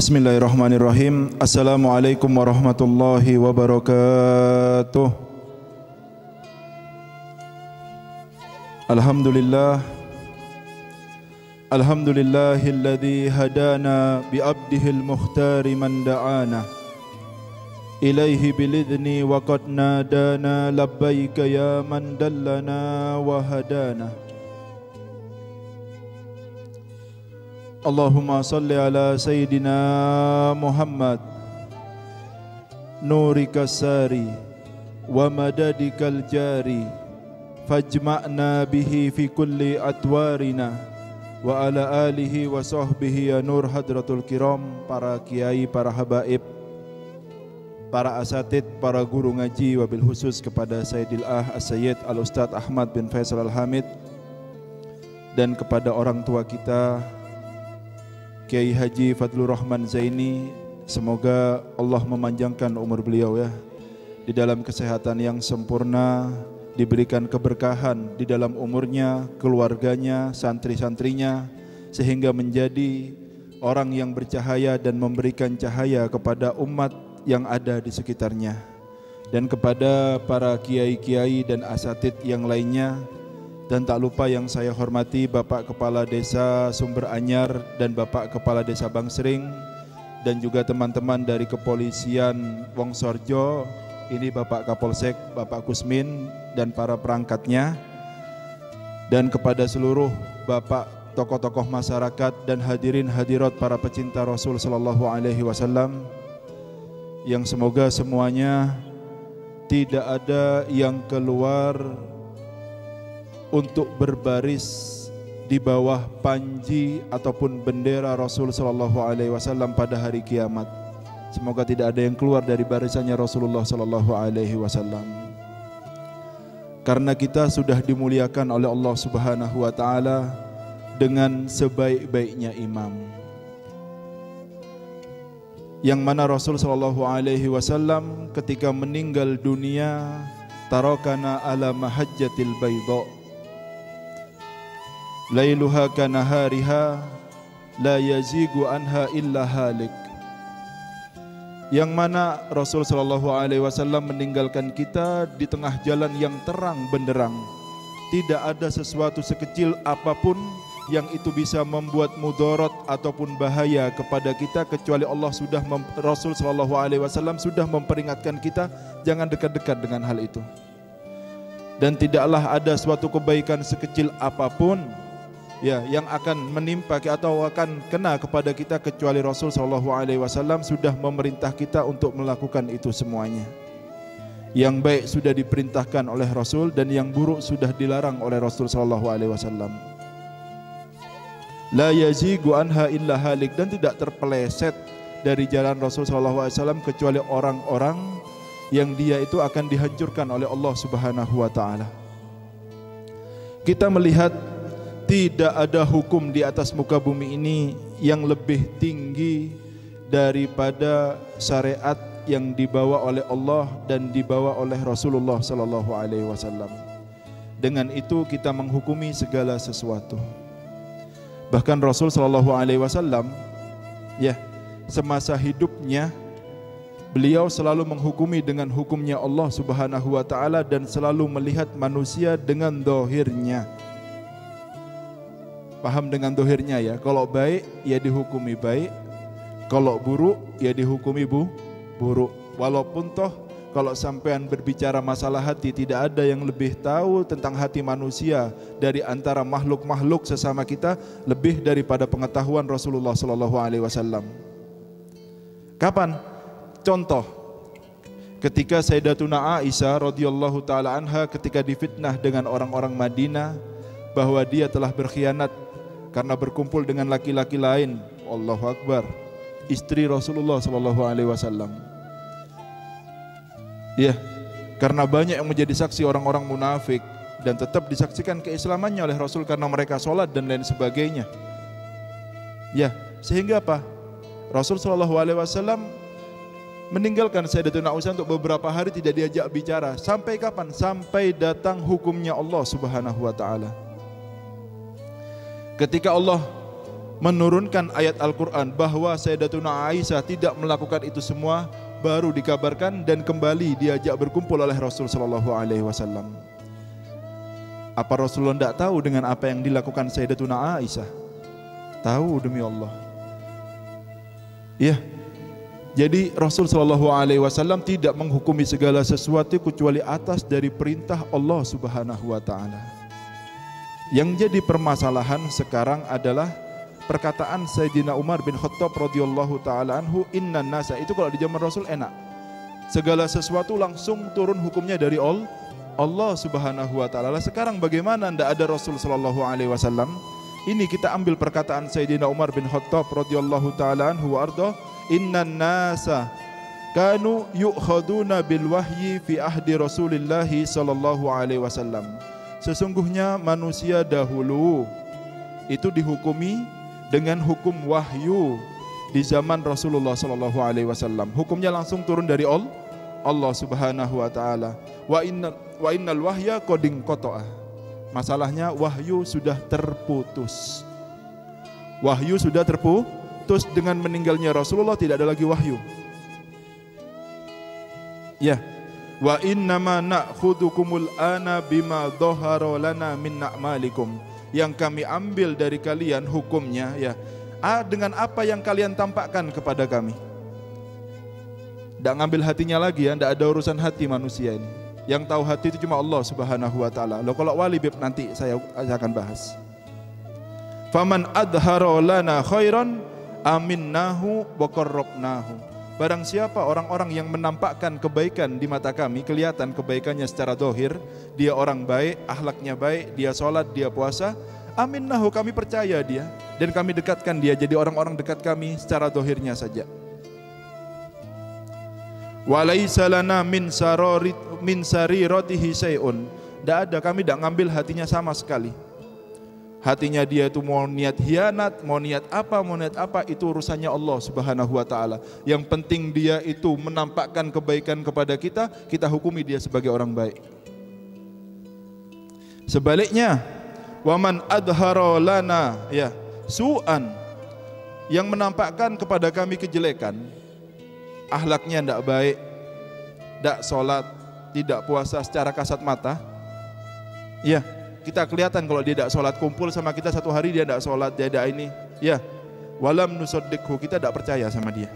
Bismillahirrahmanirrahim. Assalamualaikum warahmatullahi wabarakatuh. Alhamdulillah. Alhamdulillahilladzi hadana bi'abdihil mukhtari man da'ana ilaihi bilidhni wa qad nadana labbaika ya man dallana wa hadana. Allahumma salli ala Sayyidina Muhammad nurika sari wa madadikal jari fajma'na bihi fi kulli atwarina wa ala alihi wa sahbihi ya nur hadratul kiram, para kiai, para habaib, para asatid, para guru ngaji, wabil khusus kepada Sayyidil As-Sayyid Al-Ustadz Ahmad bin Faisal Al-Hamid, dan kepada orang tua kita Kiai Haji Fadlur Rahman Zaini. Semoga Allah memanjangkan umur beliau ya, di dalam kesehatan yang sempurna, diberikan keberkahan di dalam umurnya, keluarganya, santri-santrinya, sehingga menjadi orang yang bercahaya dan memberikan cahaya kepada umat yang ada di sekitarnya. Dan kepada para kiai-kiai dan asatid yang lainnya, dan tak lupa yang saya hormati Bapak Kepala Desa Sumber Anyar dan Bapak Kepala Desa Bangsering, dan juga teman-teman dari Kepolisian Wongsorjo, ini Bapak Kapolsek, Bapak Kusmin, dan para perangkatnya, dan kepada seluruh Bapak tokoh-tokoh masyarakat dan hadirin hadirat para pecinta Rasul Sallallahu Alaihi Wasallam, yang semoga semuanya tidak ada yang keluar untuk berbaris di bawah panji ataupun bendera Rasul Sallallahu Alaihi Wasallam pada hari kiamat. Semoga tidak ada yang keluar dari barisannya Rasulullah Sallallahu Alaihi Wasallam. Karena kita sudah dimuliakan oleh Allah Subhanahu Wa Taala dengan sebaik-baiknya imam, yang mana Rasul Sallallahu Alaihi Wasallam ketika meninggal dunia, tarakana ala mahajjatil baydha lailuha kanahariha la yazigu anha illa halik, yang mana Rasul Sallallahu Alaihi Wasallam meninggalkan kita di tengah jalan yang terang benderang. Tidak ada sesuatu sekecil apapun yang itu bisa membuat mudarat ataupun bahaya kepada kita, kecuali Rasul Sallallahu Alaihi Wasallam sudah memperingatkan kita jangan dekat-dekat dengan hal itu. Dan tidaklah ada suatu kebaikan sekecil apapun ya yang akan menimpa atau akan kena kepada kita, kecuali Rasul Sallallahu Alaihi Wasallam sudah memerintah kita untuk melakukan itu semuanya. Yang baik sudah diperintahkan oleh Rasul dan yang buruk sudah dilarang oleh Rasul Sallallahu Alaihi Wasallam. La yazigu anha illa halik, dan tidak terpeleset dari jalan Rasul Sallallahu Alaihi Wasallam kecuali orang-orang yang dia itu akan dihancurkan oleh Allah Subhanahu Wa Taala. Kita melihat tidak ada hukum di atas muka bumi ini yang lebih tinggi daripada syariat yang dibawa oleh Allah dan dibawa oleh Rasulullah Sallallahu Alaihi Wasallam. Dengan itu kita menghukumi segala sesuatu. Bahkan Rasul Sallallahu Alaihi Wasallam ya, semasa hidupnya beliau selalu menghukumi dengan hukumnya Allah Subhanahu Wa Taala dan selalu melihat manusia dengan dohirnya. Paham dengan dohirnya ya, kalau baik ya dihukumi baik, kalau buruk ya dihukumi buruk. Walaupun toh kalau sampean berbicara masalah hati, tidak ada yang lebih tahu tentang hati manusia dari antara makhluk-makhluk sesama kita lebih daripada pengetahuan Rasulullah Sallallahu Alaihi Wasallam. Kapan? Contoh, ketika Sayyidatuna Aisyah radhiyallahu taala anha ketika difitnah dengan orang-orang Madinah bahwa dia telah berkhianat karena berkumpul dengan laki-laki lain. Allahu Akbar, istri Rasulullah Sallallahu Alaihi Wasallam. Ya, karena banyak yang menjadi saksi orang-orang munafik dan tetap disaksikan keislamannya oleh Rasul karena mereka sholat dan lain sebagainya. Ya, sehingga apa? Rasul Sallallahu Alaihi Wasallam meninggalkan Sayyidatuna Aisyah untuk beberapa hari, tidak diajak bicara. Sampai kapan? Sampai datang hukumnya Allah Subhanahu Wa Taala. Ketika Allah menurunkan ayat Al-Quran bahwa Sayyidatuna Aisyah tidak melakukan itu semua, baru dikabarkan dan kembali diajak berkumpul oleh Rasul sallallahu alaihi wasallam. Apa Rasulullah tidak tahu dengan apa yang dilakukan Sayyidatuna Aisyah? Tahu, demi Allah. Ya. Jadi Rasul sallallahu alaihi wasallam tidak menghukumi segala sesuatu kecuali atas dari perintah Allah Subhanahu wa taala. Yang jadi permasalahan sekarang adalah perkataan Sayyidina Umar bin Khattab radhiyallahu taala anhu, innan nasa, itu kalau di zaman Rasul enak. Segala sesuatu langsung turun hukumnya dari Allah Subhanahu wa taala. Sekarang bagaimana tidak ada Rasul sallallahu alaihi wasallam? Ini kita ambil perkataan Sayyidina Umar bin Khattab radhiyallahu taala anhu wa arda, innan nasa kanu yu'khaduna bil wahyi fi ahdi Rasulillah sallallahu alaihi wasallam. Sesungguhnya manusia dahulu itu dihukumi dengan hukum wahyu di zaman Rasulullah sallallahu alaihi wasallam. Hukumnya langsung turun dari Allah Subhanahu wa taala. Wa innal wahya qad inqata'a. Masalahnya wahyu sudah terputus. Wahyu sudah terputus dengan meninggalnya Rasulullah, tidak ada lagi wahyu. Ya. Wa innama na'khudukumul ana bima dhahara lana min na'malikum. Yang kami ambil dari kalian hukumnya ya, dengan apa yang kalian tampakkan kepada kami. Tidak ngambil hatinya lagi ya, tidak ada urusan hati manusia ini. Yang tahu hati itu cuma Allah Subhanahu wa taala. Loh, kalau wali bib nanti saya akan bahas. Faman adhara lana khairan aminnahu wa qarrabnahu. Barang siapa orang-orang yang menampakkan kebaikan di mata kami, kelihatan kebaikannya secara zahir, dia orang baik, akhlaknya baik, dia sholat, dia puasa, aminnahu, kami percaya dia dan kami dekatkan dia jadi orang-orang dekat kami secara zahirnya saja. Walaisa lana min sariratihi syai'un. Tidak ada, kami tidak ngambil hatinya sama sekali. Hatinya dia itu mau niat hianat, mau niat apa, itu urusannya Allah Subhanahu wa taala. Yang penting dia itu menampakkan kebaikan kepada kita, kita hukumi dia sebagai orang baik. Sebaliknya, waman adhara lana ya su'an, yang menampakkan kepada kami kejelekan, akhlaknya tidak baik, tidak sholat, tidak puasa secara kasat mata. Ya, kita kelihatan kalau dia tidak sholat, kumpul sama kita satu hari dia tidak sholat, dia tidak ini. Ya, walam nusaddikhu, kita tidak percaya sama dia.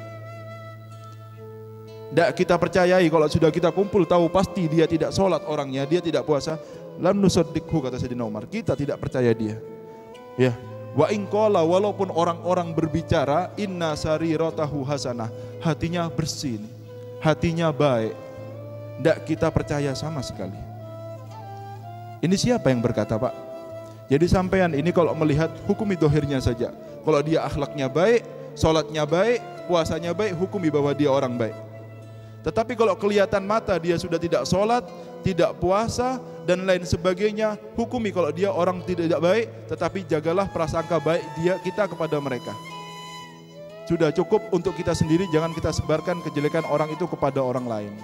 Tidak kita percayai kalau sudah kita kumpul tahu pasti dia tidak sholat orangnya, dia tidak puasa. Lam nusaddikhu, kata Sayyidina Umar, kita tidak percaya dia. Ya. Wa in qala, walaupun orang-orang berbicara, inna sariratahu hasanah, hatinya bersih, hatinya baik, tidak kita percaya sama sekali. Ini siapa yang berkata, Pak? Jadi sampean ini kalau melihat hukumi dohirnya saja. Kalau dia akhlaknya baik, sholatnya baik, puasanya baik, hukumi bahwa dia orang baik. Tetapi kalau kelihatan mata dia sudah tidak sholat, tidak puasa dan lain sebagainya, hukumi kalau dia orang tidak baik, tetapi jagalah prasangka baik kita kepada mereka. Sudah cukup untuk kita sendiri, jangan kita sebarkan kejelekan orang itu kepada orang lain.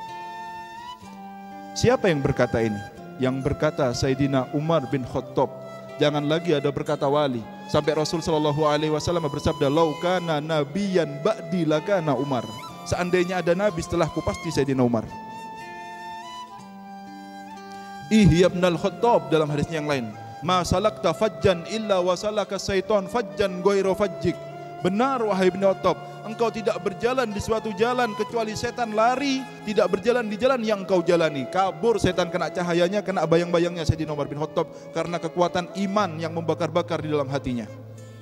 Siapa yang berkata ini? Yang berkata Sayyidina Umar bin Khattab. Jangan lagi ada berkata wali. Sampai Rasul sallallahu alaihi wasallam bersabda, "Lau kana nabiyyan ba'di lakana Umar." Seandainya ada nabi setelahku pasti Sayyidina Umar. Ihya ibn al-Khattab dalam hadisnya yang lain, "Ma salakta fajjan illa wa salaka syaitan fajjan ghairu fajjik." Benar wahai ibn Khattab, engkau tidak berjalan di suatu jalan kecuali setan lari, tidak berjalan di jalan yang engkau jalani. Kabur setan, kena cahayanya, kena bayang-bayangnya Sayyidina Umar bin Khattab karena kekuatan iman yang membakar-bakar di dalam hatinya.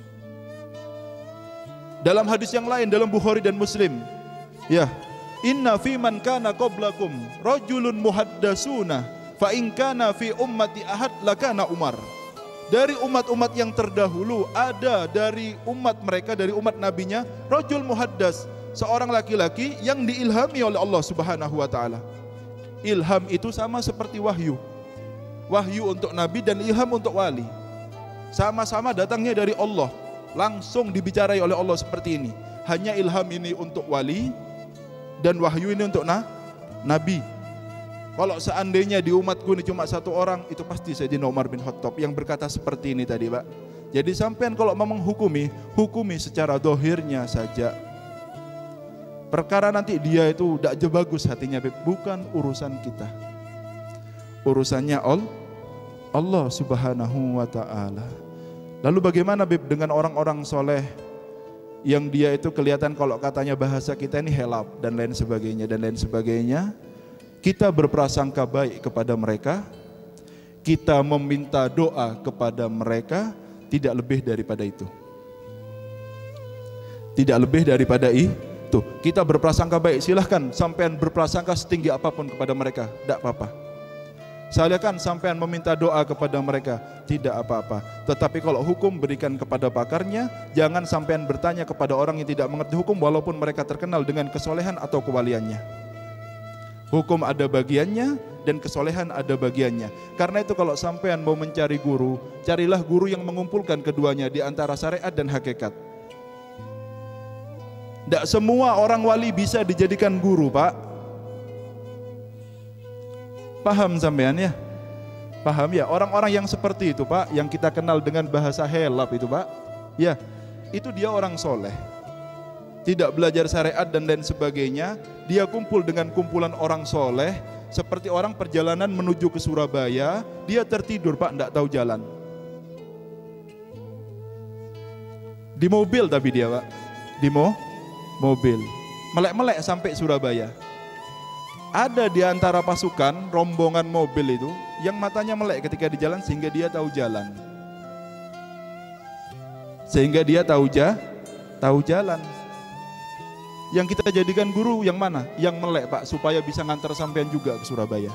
Dalam hadis yang lain dalam Bukhari dan Muslim, ya, inna fi man kana qablakum rajulun muhaddasuna fa in kana fi ummati ahad lakana Umar. Dari umat-umat yang terdahulu ada dari umat mereka, dari umat nabinya, rajul muhaddas, seorang laki-laki yang diilhami oleh Allah Subhanahu wa taala. Ilham itu sama seperti wahyu. Wahyu untuk nabi dan ilham untuk wali. Sama-sama datangnya dari Allah, langsung dibicarai oleh Allah seperti ini. Hanya ilham ini untuk wali dan wahyu ini untuk nabi. Kalau seandainya di umatku ini cuma satu orang, itu pasti Sayyidina Umar bin Khattab yang berkata seperti ini tadi, Pak. Jadi sampean kalau mau menghukumi, hukumi secara dohirnya saja. Perkara nanti dia itu tidak bagus hatinya, Beb, bukan urusan kita. Urusannya Allah Subhanahu wa ta'ala. Lalu bagaimana, Beb, dengan orang-orang soleh yang dia itu kelihatan kalau katanya bahasa kita ini helap dan lain sebagainya. Kita berprasangka baik kepada mereka, kita meminta doa kepada mereka, tidak lebih daripada itu. Tidak lebih daripada itu. Kita berprasangka baik, silahkan sampean berprasangka setinggi apapun kepada mereka, tidak apa-apa. Silakan sampean meminta doa kepada mereka, tidak apa-apa. Tetapi kalau hukum berikan kepada pakarnya, jangan sampean bertanya kepada orang yang tidak mengerti hukum walaupun mereka terkenal dengan kesolehan atau kewaliannya. Hukum ada bagiannya dan kesolehan ada bagiannya. Karena itu kalau sampean mau mencari guru, carilah guru yang mengumpulkan keduanya di antara syariat dan hakikat. Tidak semua orang wali bisa dijadikan guru, Pak. Paham sampean ya? Paham ya? Orang-orang yang seperti itu, Pak, yang kita kenal dengan bahasa helap itu, Pak, ya, itu dia orang soleh. Tidak belajar syariat dan lain sebagainya. Dia kumpul dengan kumpulan orang soleh. Seperti orang perjalanan menuju ke Surabaya, dia tertidur, Pak, tidak tahu jalan. Di mobil tapi dia, Pak, di mobil, melek-melek sampai Surabaya. Ada di antara pasukan rombongan mobil itu yang matanya melek ketika di jalan sehingga dia tahu jalan. Sehingga dia tahu jalan. Yang kita jadikan guru yang mana? Yang melek, Pak, supaya bisa ngantar sampean juga ke Surabaya.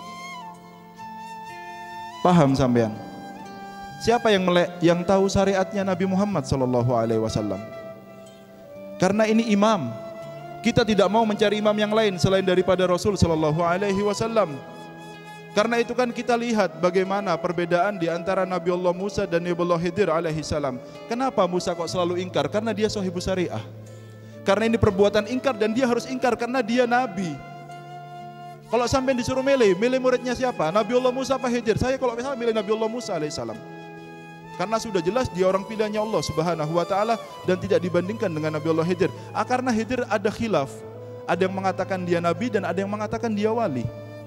Paham sampean? Siapa yang melek? Yang tahu syariatnya Nabi Muhammad SAW. Karena ini imam. Kita tidak mau mencari imam yang lain selain daripada Rasul SAW. Karena itu kan kita lihat bagaimana perbedaan di antara Nabi Allah Musa dan Nabi Allah Khidir alaihissalam. Kenapa Musa kok selalu ingkar? Karena dia sahibus syariah. Karena ini perbuatan ingkar dan dia harus ingkar karena dia nabi. Kalau sampai disuruh milih muridnya siapa? Nabi Allah Musa apa Khidir? Saya kalau misalnya milih Nabi Allah Musa alaihissalam. Karena sudah jelas dia orang pilihannya Allah Subhanahu wa ta'ala dan tidak dibandingkan dengan Nabi Allah Khidir. Karena Khidir ada khilaf. Ada yang mengatakan dia nabi dan ada yang mengatakan dia wali.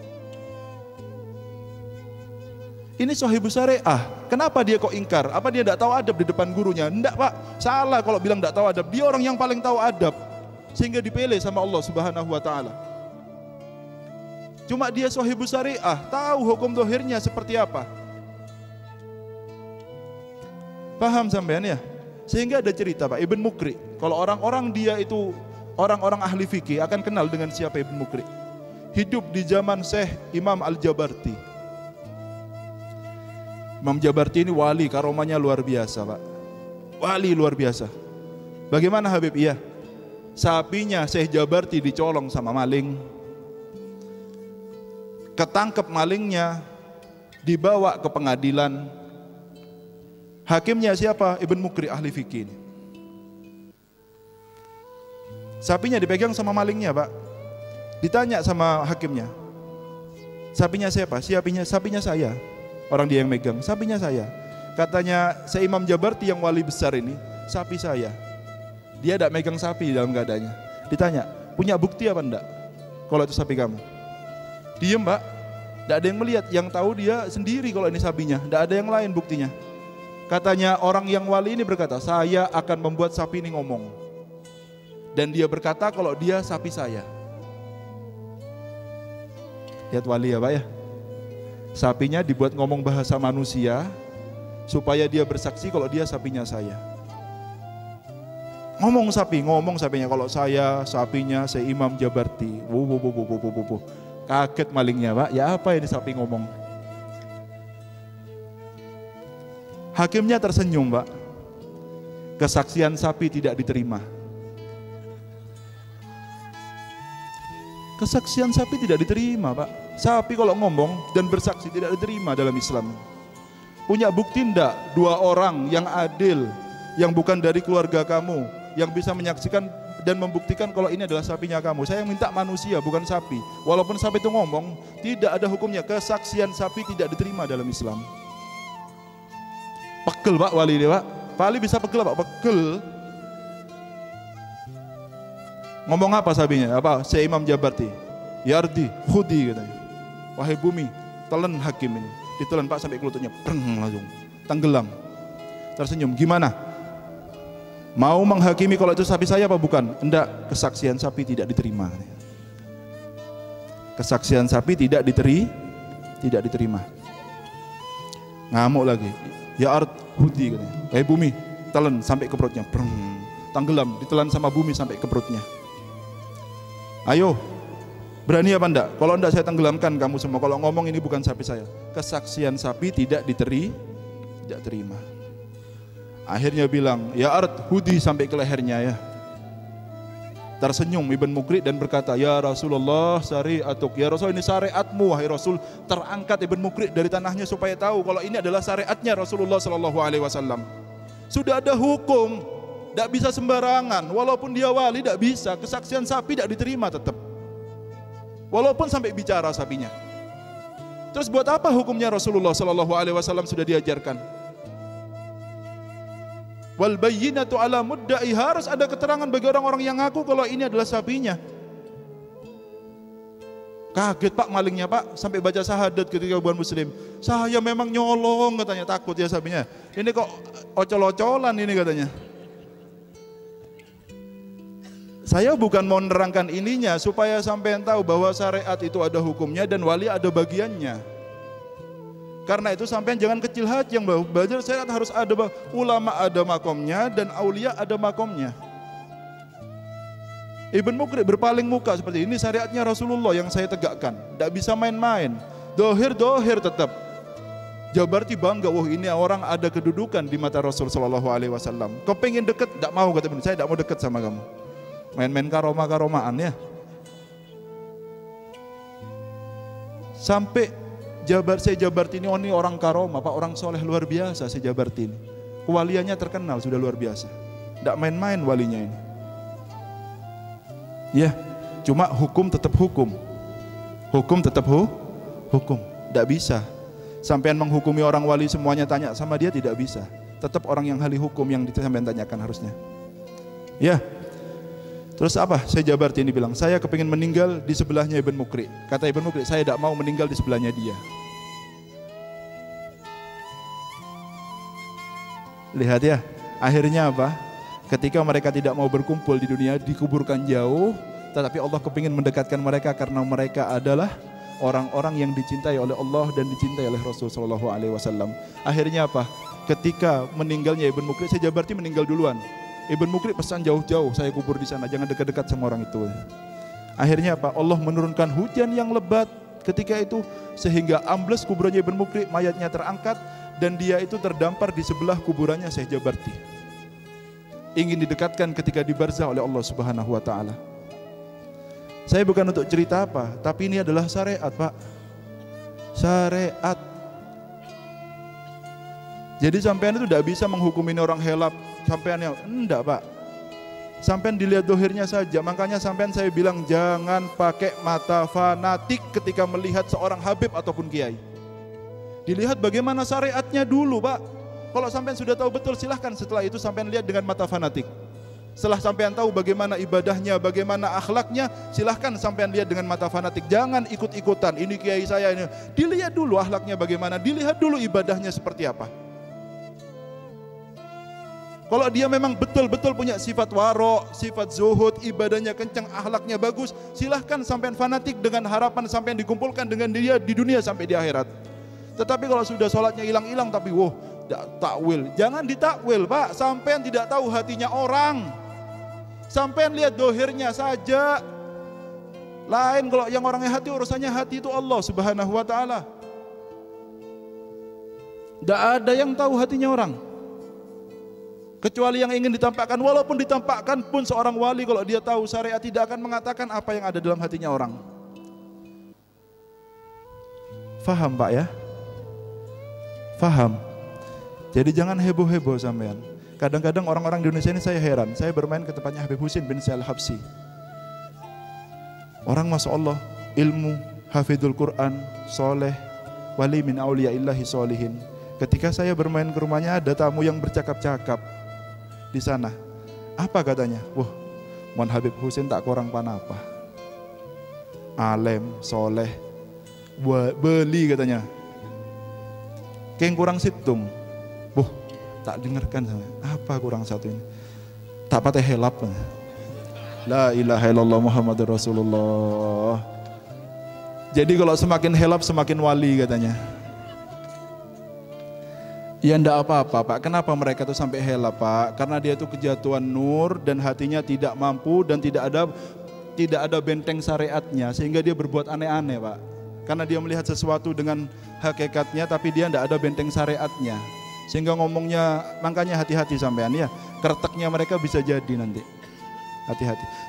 Ini sahibus syariah. Kenapa dia kok ingkar? Apa dia tidak tahu adab di depan gurunya? Tidak, Pak. Salah kalau bilang tidak tahu adab. Dia orang yang paling tahu adab. Sehingga dipilih sama Allah Subhanahu wa ta'ala. Cuma dia sahibus syariah, tahu hukum zahirnya seperti apa. Paham sampean ya? Sehingga ada cerita, Pak, Ibn Mukri. Kalau orang-orang dia itu orang-orang ahli fikih akan kenal dengan siapa Ibn Mukri. Hidup di zaman Syekh Imam Al-Jabarti. Imam Jabarti ini wali, karomanya luar biasa, Pak. Wali luar biasa. Bagaimana Habib? Iya. Sapinya Syekh Jabarti dicolong sama maling. Ketangkep malingnya, dibawa ke pengadilan. Hakimnya siapa? Ibn Mukri, ahli fikih. Sapinya dipegang sama malingnya, Pak. Ditanya sama hakimnya, sapinya siapa? Sapinya saya. Orang dia yang megang, sapinya saya. Katanya Syekh Imam Jabarti yang wali besar ini, sapi saya. Dia tidak megang sapi dalam keadaannya. Ditanya, punya bukti apa enggak? Kalau itu sapi kamu. Diem, Pak. Tidak ada yang melihat, yang tahu dia sendiri kalau ini sapinya. Tidak ada yang lain buktinya. Katanya orang yang wali ini berkata, saya akan membuat sapi ini ngomong. Dan dia berkata kalau dia sapi saya. Lihat wali ya, Pak ya. Sapinya dibuat ngomong bahasa manusia supaya dia bersaksi kalau dia sapinya saya. Ngomong sapinya kalau saya sapinya Syekh Imam Jabarti. Kaget malingnya, Pak. Ya apa ini sapi ngomong? Hakimnya tersenyum, Pak. Kesaksian sapi tidak diterima. Kesaksian sapi tidak diterima, Pak. Sapi kalau ngomong dan bersaksi tidak diterima dalam Islam. Punya bukti enggak? Dua orang yang adil, yang bukan dari keluarga kamu, yang bisa menyaksikan dan membuktikan kalau ini adalah sapinya kamu. Saya minta manusia, bukan sapi. Walaupun sapi itu ngomong, tidak ada hukumnya. Kesaksian sapi tidak diterima dalam Islam. Pegel Pegel Pak wali ini Pak. Wali bisa pegel Pak, pegel. Ngomong apa sabinya? Apa? Si Imam Jabarti. Ya ardi, khudi katanya. Wahai bumi, telan hakim ini. Ditelan Pak sampai ke lututnya, preng langsung. Tenggelam. Tersenyum, gimana? Mau menghakimi kalau itu sapi saya apa bukan? Enggak, kesaksian sapi tidak diterima. Kesaksian sapi tidak diterima. Ngamuk lagi. Ya ard hudi katanya. Bumi, telan sampai ke perutnya. Breng, tenggelam, ditelan sama bumi sampai ke perutnya. Ayo, berani apa enggak? Kalau enggak saya tenggelamkan kamu semua. Kalau ngomong ini bukan sapi saya. Kesaksian sapi tidak terima. Akhirnya bilang, ya ard hudi sampai ke lehernya ya. Tersenyum Ibn Muqri dan berkata, ya Rasulullah syariatuk, ya Rasul ini syariatmu wahai Rasul. Terangkat Ibn Muqri dari tanahnya supaya tahu kalau ini adalah syariatnya Rasulullah SAW. Sudah ada hukum, tidak bisa sembarangan. Walaupun dia wali tidak bisa, kesaksian sapi tidak diterima tetap. Walaupun sampai bicara sapinya. Terus buat apa hukumnya Rasulullah SAW sudah diajarkan? Wal bayyinatu ala mudda'i, harus ada keterangan bagi orang-orang yang ngaku kalau ini adalah sapinya. Kaget Pak malingnya Pak, sampai baca syahadat ketika bukan muslim. Saya memang nyolong katanya, takut ya sapinya. Ini kok ocol-ocolan ini katanya. Saya bukan mau menerangkan ininya supaya sampean tahu bahwa syariat itu ada hukumnya dan wali ada bagiannya. Karena itu sampean jangan kecil hati, yang belajar syariat harus ada, ulama ada makomnya dan aulia ada makomnya. Ibn Muqri berpaling muka seperti ini, syariatnya Rasulullah yang saya tegakkan, tidak bisa main-main. Dohir tetap. Jabarti bangga, wah ini orang ada kedudukan di mata Rasul SAW. Kau pengen deket, tidak mau kata Ibn, saya tidak mau deket sama kamu. Main-main karomaan ya. Sampai saya Jabarti ini orang karomah Pak, orang soleh luar biasa saya Jabarti ini. Kewaliannya terkenal sudah luar biasa. Tidak main-main walinya ini. Ya, cuma hukum tetap hukum. Hukum tetap hukum. Tidak bisa. Sampean menghukumi orang wali semuanya tanya sama dia tidak bisa. Tetap orang yang ahli hukum yang sampean tanyakan harusnya. Ya. Terus apa? Saya Jabarti ini bilang, saya kepingin meninggal di sebelahnya Ibn Muqri. Kata Ibn Muqri, saya tidak mau meninggal di sebelahnya dia. Lihat ya, akhirnya apa? Ketika mereka tidak mau berkumpul di dunia, dikuburkan jauh, tetapi Allah kepingin mendekatkan mereka karena mereka adalah orang-orang yang dicintai oleh Allah dan dicintai oleh Rasul SAW. Akhirnya apa? Ketika meninggalnya Ibn Muqri, saya Jabarti meninggal duluan. Ibn Muqri pesan jauh-jauh, saya kubur di sana, jangan dekat-dekat sama orang itu. Akhirnya apa? Allah menurunkan hujan yang lebat ketika itu sehingga ambles kuburannya Ibn Muqri, mayatnya terangkat dan dia itu terdampar di sebelah kuburannya Syekh Jabarti. Ingin didekatkan ketika di barzah oleh Allah Subhanahu wa taala. Saya bukan untuk cerita apa, tapi ini adalah syariat, Pak. Syariat. Jadi sampean itu tidak bisa menghukumi orang helap. Sampean yang enggak Pak, sampean dilihat dohirnya saja. Makanya sampean saya bilang jangan pakai mata fanatik ketika melihat seorang habib ataupun kiai. Dilihat bagaimana syariatnya dulu Pak. Kalau sampean sudah tahu betul silahkan, setelah itu sampean lihat dengan mata fanatik. Setelah sampean tahu bagaimana ibadahnya, bagaimana akhlaknya, silahkan sampean lihat dengan mata fanatik. Jangan ikut-ikutan, ini kiai saya ini. Dilihat dulu akhlaknya bagaimana, dilihat dulu ibadahnya seperti apa. Kalau dia memang betul-betul punya sifat warok, sifat zuhud, ibadahnya kencang, akhlaknya bagus, silahkan sampean fanatik dengan harapan sampean dikumpulkan dengan dia di dunia sampai di akhirat. Tetapi kalau sudah sholatnya hilang-hilang tapi takwil, jangan ditakwil Pak, sampean tidak tahu hatinya orang. Sampean lihat dohirnya saja. Lain kalau yang orangnya hati, urusannya hati itu Allah Subhanahu wa taala. Tidak ada yang tahu hatinya orang. Kecuali yang ingin ditampakkan, walaupun ditampakkan pun seorang wali kalau dia tahu syariat tidak akan mengatakan apa yang ada dalam hatinya orang. Faham Pak ya? Faham. Jadi jangan heboh-heboh sampean. Kadang-kadang orang-orang di Indonesia ini saya heran. Saya bermain ke tempatnya Habib Husin bin Syal Habsi. Orang Masya Allah, ilmu, hafidul Quran, soleh, wali min awliyaillahi solihin. Ketika saya bermain ke rumahnya, ada tamu yang bercakap-cakap di sana. Apa katanya? Wah, Mon Habib Husin tak kurang panapa. Alem, soleh, beli katanya. Keng kurang situng. Wah, tak dengarkan sama. Apa kurang satu ini? Tak patah helap. La ilaha illallah Muhammadur Rasulullah. Jadi kalau semakin helap semakin wali katanya. Ya enggak apa-apa Pak, kenapa mereka tuh sampai hela Pak? Karena dia tuh kejatuhan nur dan hatinya tidak mampu dan tidak ada benteng syariatnya, sehingga dia berbuat aneh-aneh Pak. Karena dia melihat sesuatu dengan hakikatnya tapi dia enggak ada benteng syariatnya, sehingga ngomongnya, makanya hati-hati sampean ya, kerteknya mereka bisa jadi nanti. Hati-hati.